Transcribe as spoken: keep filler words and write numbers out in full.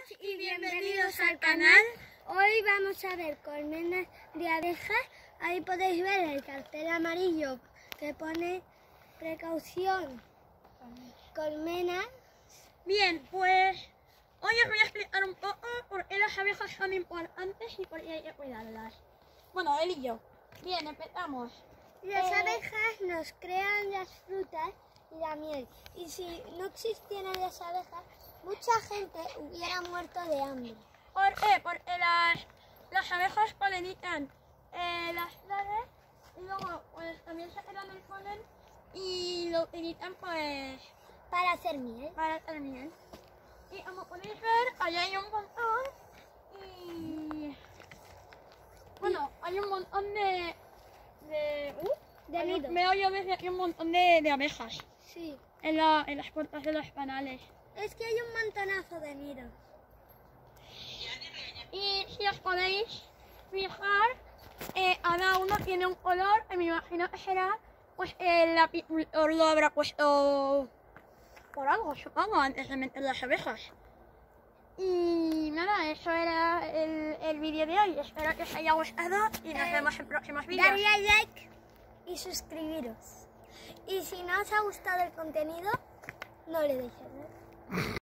todos y bienvenidos al canal. Hoy vamos a ver colmenas de abejas. Ahí podéis ver el cartel amarillo que pone precaución, colmenas. Bien, pues hoy os voy a explicar un poco por qué las abejas son importantes y por qué hay que cuidarlas. Bueno, él y yo. Bien, empezamos. Las Eh... abejas nos crean las frutas y la miel. Y si no existieran las abejas, mucha gente hubiera muerto de hambre. ¿Por qué? Porque las, las abejas polinizan eh, las flores y luego pues también se quedan el polen y lo utilizan pues para hacer miel. Para hacer miel. Y como podéis ver, allá hay un montón y bueno, hay un montón de de, uh, de nidos. Veo yo desde aquí un montón de, de abejas. Sí. En, la, en las puertas de los canales. Es que hay un montonazo de nidos. Y si os podéis fijar, eh, cada uno tiene un color, que me imagino que será, pues el apicultor lo habrá puesto por algo, supongo, antes de meter las abejas. Y nada, eso era el, el vídeo de hoy. Espero que os haya gustado y nos eh, vemos en próximos vídeos. Darle a like y suscribiros. Y si no os ha gustado el contenido, no le deis.